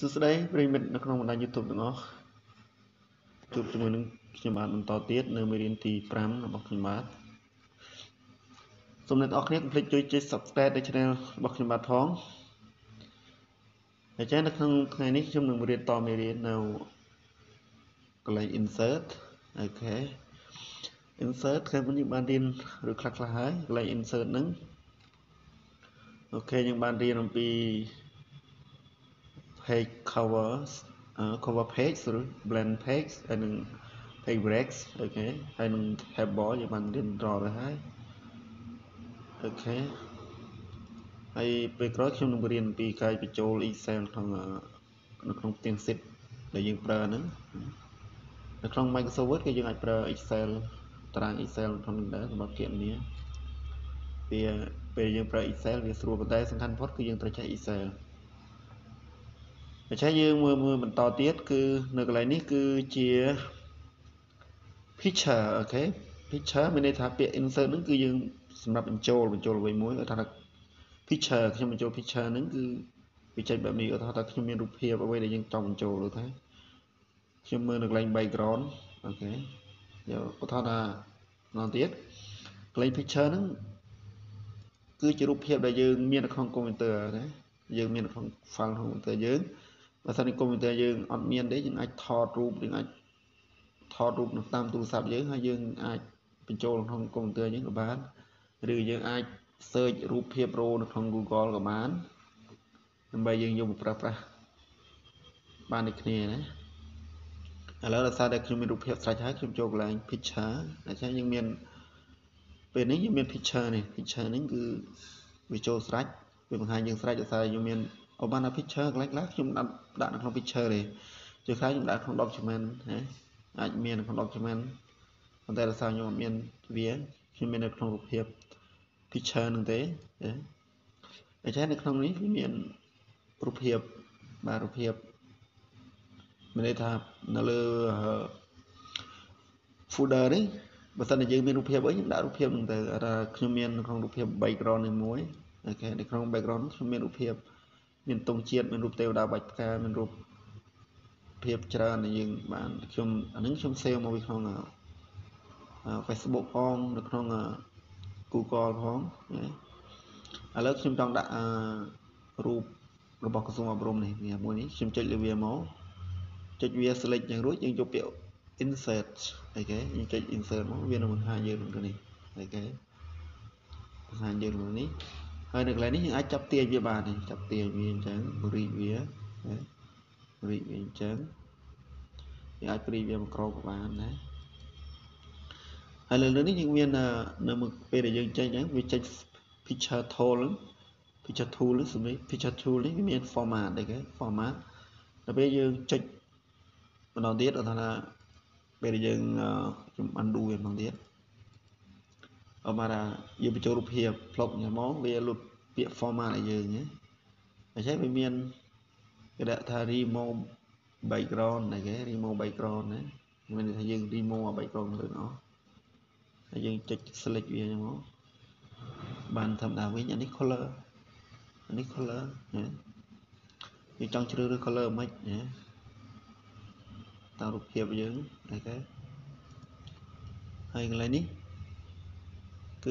សួស្តីប្រិមិត្តនៅក្នុងបណ្ដាញ YouTube ទាំងអស់ជួបជាមួយនឹងខ្ញុំបាទបន្តទៀតនៅមេរៀនទី5របស់ខ្ញុំបាទសូមអ្នកទាំងអស់គ្នាកុំភ្លេចជួយចុច Subscribe ដល់ Channel របស់ខ្ញុំបាទផងហើយចា៎នៅក្នុងថ្ងៃនេះខ្ញុំនឹងរៀនតមេរៀននៅកន្លែង Insert អូខេ Insert ថ្ងៃមុនយើងបានរៀនឬខ្លះៗហើយកន្លែង Insert ហ្នឹងអូខេយើងបានរៀនអំពី page cover page ឬ blend page ហើយនឹង page breaks អូខេហើយនឹង tab bar យើងបានរៀនរាល់ទៅហើយអូខេហើយពេលក្រោយខ្ញុំនឹងរៀនអំពីការបញ្ចូល Excel នៅក្នុងផ្ទាំង sheet ដែលយើងប្រើហ្នឹងនៅក្នុង Microsoft Word គឺយើងអាចប្រើ Excel តារាង Excel ក្នុងនេះដែរសម្រាប់គណនាពេលយើងប្រើ Excel វាស្រួលប៉ុន្តែសំខាន់បំផុតគឺយើងត្រូវចេះ Excelអញ្ចឹងយើងមើលបន្តទៀតគឺនៅកន្លែងនេះគឺជា picture អូខេ picture មានន័យថាពាក្យ insert ហ្នឹងគឺយើងសម្រាប់បញ្ចូលអ្វីមួយគាត់ថា picture ខ្ញុំបញ្ចូល picture ហ្នឹងគឺវាចេញបែបនេះគាត់ថាខ្ញុំមានរូបភាពអ្វីដែលយើងចង់បញ្ចូលដូចថាខ្ញុំមើលនៅកន្លែង background អូខេយកគាត់ថាម្ដងទៀតកន្លែង picture ហ្នឹងគឺជារូបភាពដែលយើងមាននៅក្នុងកុំព្យូទ័រណាយើងមាននៅក្នុង file ក្នុងកុំព្យូទ័រយើងបើសិនជាកុំព្យូទ័រយើងអត់មានទេយើងអាចថតរូបយើងអាចថតរូបនៅតាមទូរស័ព្ទយើងហើយយើងអាចបញ្ចូលក្នុងកុំព្យូទ័រយើងក៏បានឬយើងអាច search រូបភាព raw នៅក្នុង Google ក៏បានដើម្បីយើងយកមកប្រើប្រាស់បានដូចគ្នាណាឥឡូវដោយសារតែខ្ញុំមានរូបភាពស្រេចហើយខ្ញុំចូលកន្លែង picture អញ្ចឹងយើងមានពេលនេះយើងមាន picture នេះ picture ហ្នឹងគឺវាចូលស្រេចវាបង្ហាញយើងស្រេចដោយសារយើងមានអបបាន picture កន្លែងខ្លះខ្ញុំដាក់នៅក្នុង picture ទេជាខ្លះខ្ញុំដាក់ក្នុង document ណាអាចមាននៅក្នុង document ប៉ុន្តែដោយសារខ្ញុំអត់មានវាខ្ញុំមាននៅក្នុងរូបភាព picture ហ្នឹងទេអញ្ចឹងនៅក្នុងនេះវាមានរូបភាពបាទរូបភាពមានន័យថានៅលើ folder នេះបើសិនជាយើងមានរូបភាពអីខ្ញុំដាក់រូបភាពហ្នឹងទៅថាខ្ញុំមាននៅក្នុងរូបភាព background នេះមួយអូខេនៅក្នុង background ខ្ញុំមានរូបភាពមានទង់ជាតិមានរូបទេវតាបាច់ផ្កាមានរូបភាពច្រើនដែលយើងបានខ្ញុំអានឹងខ្ញុំ save មកក្នុង Facebook ផងនៅក្នុង Google ផងឥឡូវខ្ញុំចង់ដាក់រូបរបស់ក្រសួងអប់រំនេះវាមួយនេះខ្ញុំចុចលើវាមកចុចវា select យ៉ាងរួចយើងយកពាក្យ insert អូខេយើងចុច insert មកវានឹងបង្ហាញយើងទៅនេះអូខេបង្ហាញយើងទៅនេះហើយនៅកន្លែងនេះយើងអាចចាប់ទាញវាបានចាប់ទាញវាអញ្ចឹងរីកវារីកវាអញ្ចឹងយើងអាចព្រីវាមកក្រោបក៏បានដែរហើយលើនេះយើងមាននៅពេលដែលយើងចេញអញ្ចឹងវាចេញ picture tool សម្រាប់ picture tool នេះវាមាន format អីគេ format ដល់ពេលយើងចុចម្ដងទៀតគាត់ថាពេលដែលយើងខ្ញុំ undo វាម្ដងទៀតអមថាយើងបញ្ចូលរូបភាពផ្លុកញ៉ាំមកវាលុបពាក្យ format ឲ្យយើងណាអញ្ចឹងវាមានគេដាក់ថា remove background អីគេ remove background ណាមានន័យថាយើង remove background ទៅអស់ហើយយើងចុច select វាហ្នឹងមកបានធម្មតាវិញអានេះ color ណាយើងចង់ជ្រើសរើស color មិនណាតាមរូបភាពយើងអូខេហើយកន្លែងនេះគឺ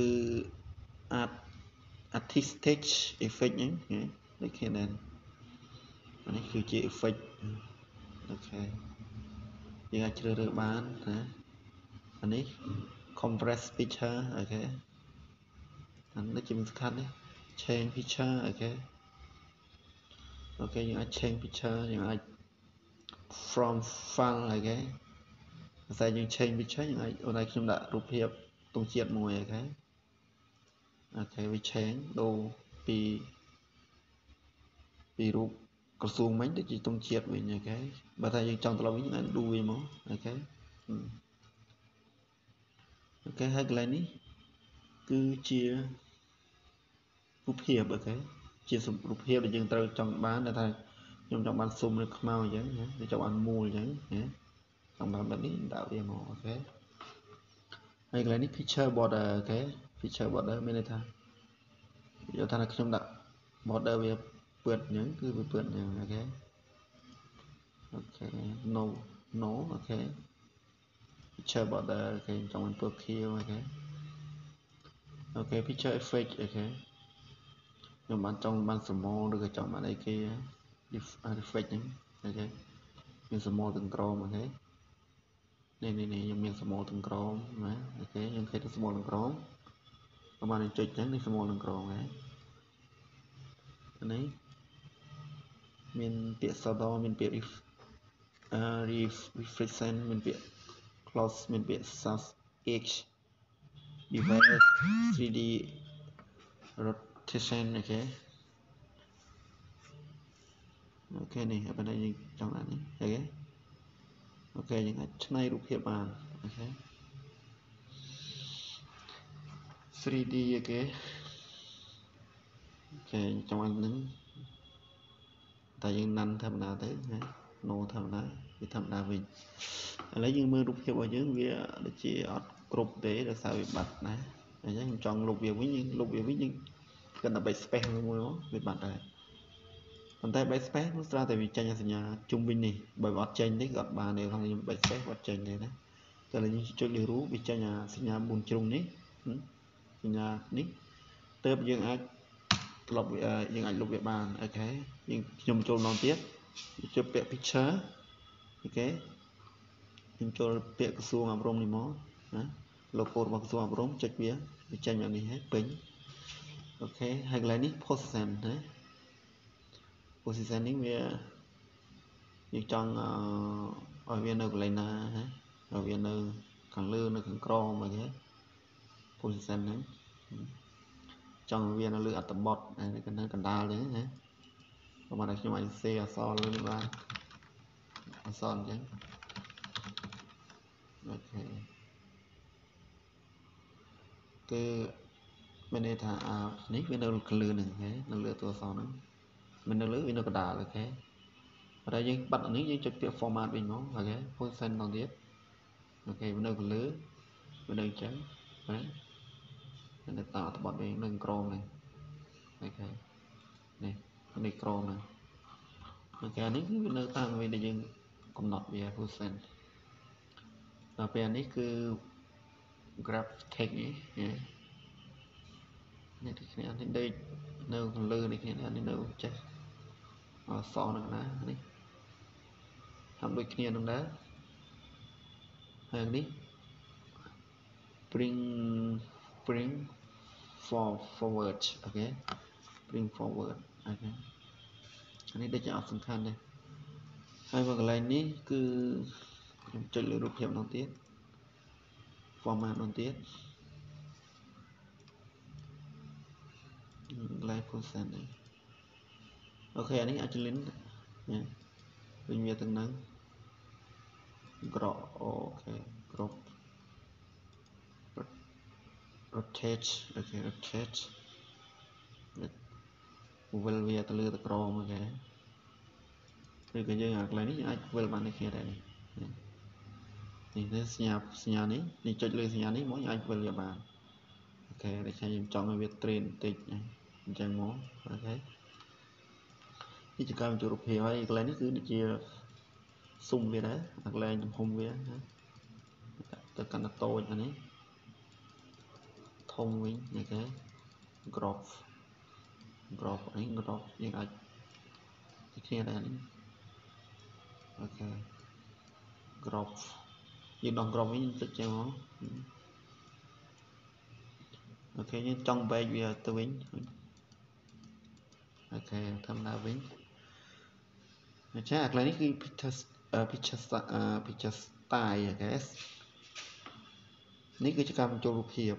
artistic effect ហ្នឹងដូចគ្នាដែរអានេះគឺជា effect អូខេយើងអាចជ្រើសរើសបានណាអានេះ compress picture អូខេអានេះជាសំខាន់នេះ change picture អូខេយើងអាច change picture យើងអាច from file អូខេបើតែយើង change picture យើងអាចអូនឲ្យខ្ញុំដាក់រូបភាពទង់ជាតិមួយអូខេវា change ដូរពីរូបក្រសួងមិញទៅជាទង់ជាតិវិញអូខេបើតែយើងចង់ត្រឡប់វិញយើងអាចដូរវាមកអូខេហើយកន្លែងនេះគឺជារូបភាពអូខេជារូបភាពដែលយើងត្រូវចង់បានដែលថាខ្ញុំចង់បានស៊ុំឬខ្មៅអញ្ចឹងណាចង់បានមូលអញ្ចឹងណាចង់បានបែបនេះដាក់វាមកអូខេហើយកន្លែងនេះ picture border អូខេ picture border មានន័យថាយកថាខ្ញុំដាក់ border វាពឿតអញ្ចឹងគឺវាពឿតអញ្ចឹងអូខេ okay no no okay picture border okay trong mình put here okay okay picture effect okay nhưng bạn trong ban small được trong bạn đây kia effectហ្នឹងokayមាន small ទាំងក្រម okay នេះខ្ញុំមាន small ទាំងក្រមណា okay ខ្ញុំឃើញ small ទាំងក្រមប្រហែលចុចហ្នឹងនេះ small ទាំងក្រមហ្នឹងនេះមានពាក្យ shadow មានពាក្យ reflection មានពាក្យ close មានពាក្យ source edge device 3D rotation អូខេអូខេនេះបើតែយើងចង់ដាក់នេះអូខេអូខេយើងអាចឆ្នៃរូបភាពបានអូខេ 3D អូខេអូខេចង់បានហ្នឹងតែយើងណាន់ធម្មតាទៅណា no ធម្មតាវាធម្មតាវិញឥឡូវយើងមើលរូបភាពរបស់យើងវាដូចជាអត់គ្រប់ទេដោយសារវាបាត់ណាអញ្ចឹងខ្ញុំចង់លុបវាវិញយើងលុបវាវិញយើងគិតតែ backspace មួយមកវាបាត់ដែរប៉ុន្តែ backspace នោះស្រាប់តែវាចេញសញ្ញាជុំវិញនេះបើអត់ចេញទេក៏អត់បានទេខាងខ្ញុំ backspace អត់ចេញទេណាតែឥឡូវយើងចុចលើរូបវាចេញសញ្ញា4ជ្រុងនេះសញ្ញានេះទើបយើងអាចលុបយើងអាចលុបវាបានអូខេយើងខ្ញុំចូលម្ដងទៀតជិះពាក្យ picture អូខេខ្ញុំចូលពាក្យក្រសួងអប់រំនេះមកណា logo របស់ក្រសួងអប់រំចុចវាចេញមកនេះហើយពេញអូខេហើយកន្លែងនេះ position ណា position នេះវាយើងចង់ឲ្យវានៅកន្លែងណាណាឲ្យវានៅខាងលើនៅខាងក្រោមអីហ៎ position ហ្នឹងចង់ឲ្យវានៅលើអត្ថបទនៅកណ្ដាលហ្នឹងណាប្រហែលតែខ្ញុំអាចសេអក្សរលើនេះបានអក្សរអញ្ចឹងអូខេគឺមានន័យថានេះវានៅខាងលើហ្នឹងហ៎នៅលើតួអក្សរហ្នឹងមិននៅលើវានៅកណ្ដាលអូខេបើតែយើងបាត់អានេះយើងចុចពាក្យ format វិញមកអូខេ position ដល់ទៀតអូខេវានៅខាងលើវានៅអញ្ចឹងណានៅតអត្ថបទវិញនៅក្រោមនេះអូខេនេះនេះក្រោមហ្នឹងអូខេនេះគឺវានៅតាមអ្វីដែលយើងកំណត់វា position ដល់ពេលនេះគឺ graph text នេះនេះទីគ្នានេះដេកនៅខាងលើនេះគ្នានេះនៅចេះអសហ្នឹងណានេះហាក់ដូចគ្នានឹងដែរហើយនេះ bring forward អូខេ bring forward អូខេអានេះដូចជាអត់សំខាន់ទេហើយមកកន្លែងនេះគឺខ្ញុំចុចលើរូបភាពម្ដងទៀត format ម្ដងទៀតកន្លែង position នេះអូខេអានេះអាចចលិនវិញវាទាំងហ្នឹងក្រកអូខេគ្រប់ rotate អូខេ rotate វិលវាទៅលើទៅក្រោមអូខេឬក៏យើងអាកន្លែងនេះអាចវិលបាននេះគ្នាដែរនេះនេះសញ្ញានេះចុចលើសញ្ញានេះមកយើងអាចវិលវាបានអូខេដូចខ្ញុំចង់ឲ្យវា train បន្តិចអញ្ចឹងមកអូខេនេះជាការបញ្ចូលរូបភាពហើយកន្លែងនេះគឺដូចជាស៊ុំវាដែរអាកន្លែងទំហំវាទៅកាន់តែតូចអានេះធំវិញអូខេ crop នេះ crop យើងអាចគ្នាដែរនេះអូខេ crop យើងដង crop វិញទឹកចឹងមកអូខេយើងចង់បែកវាទៅវិញអូខេធម្មតាវិញអញ្ចឹងអាកន្លែងនេះគឺ picture style អូខេនេះគឺជាការបញ្ចូលរូបភាព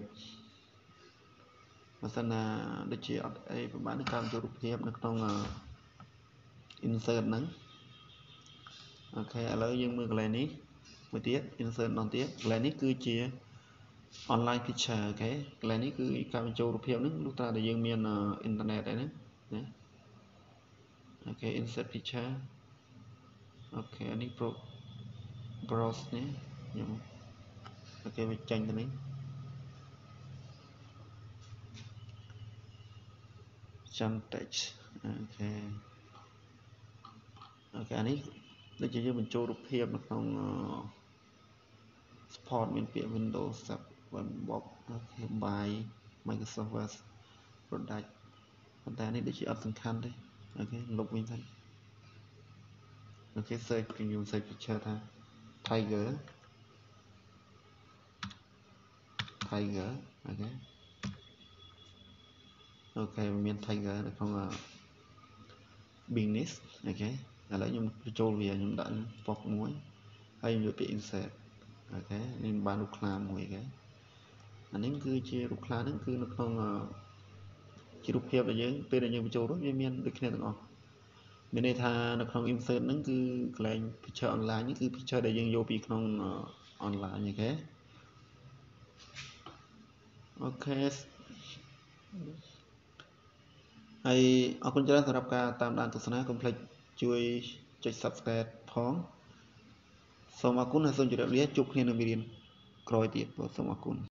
បើសិនណាដូចជាអត់អីប្រហែលនឹងការបញ្ចូលរូបភាពនៅក្នុង insert ហ្នឹងអូខេឥឡូវយើងមើលកន្លែងនេះមួយទៀត insert ម្ដងទៀតកន្លែងនេះគឺជា online picture អូខេកន្លែងនេះគឺការបញ្ចូលរូបភាពហ្នឹងលុះត្រាតែយើងមានអ៊ីនធឺណិតអីហ្នឹងណាអូខេ insert picture អូខេនេះ browse នេះខ្ញុំអូខេវាចេញទៅនេះចាំ text អូខេអានេះដូចជាយើងបញ្ចូលរូបភាពនៅក្នុង support មានពាក្យ Windows 7 okay by Microsoft Word product ប៉ុន្តែនេះដូចជាអត់សំខាន់ទេអូខេលុបវិញទៅអូខេ search ខ្ញុំ search picture ថា Tiger អូខេមាន Tiger នៅក្នុង business អូខេឥឡូវខ្ញុំបញ្ចូលវាខ្ញុំដាក់ប៉ុកមួយហើយខ្ញុំយកពាក្យ insert អូខេនេះបានរូបខ្លាមួយអូខេអានេះគឺជារូបខ្លាហ្នឹងគឺនៅក្នុងជារូបភាពដែលយើងពេលដែលយើងបញ្ចូលរួចវាមានដូចគ្នាទាំងអស់មានន័យថានៅក្នុង insert ហ្នឹងគឺកន្លែង picture online នេះគឺ picture ដែលយើងយកពីក្នុង online អូខេអូខេហើយអរគុណច្រើនសម្រាប់ការតាមដានទស្សនាកុំភ្លេចជួយចុច subscribe ផងសូមអរគុណហើយសូមជម្រាបលាជួបគ្នានៅមេរៀនក្រោយទៀតបាទសូមអរគុណ